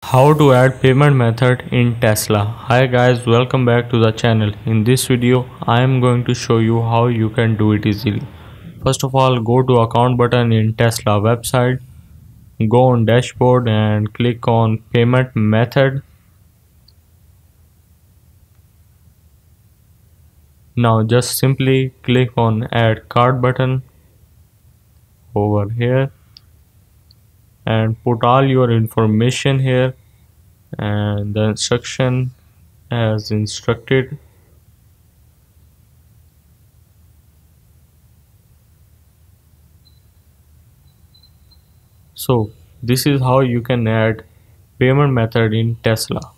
How to add payment method in Tesla. Hi guys, welcome back to the channel. In this video I am going to show you how you can do it easily. First of all, go to account button in Tesla website, go on dashboard and click on payment method. Now just simply click on add card button over here and put all your information here and the instruction as instructed. So this is how you can add payment method in Tesla.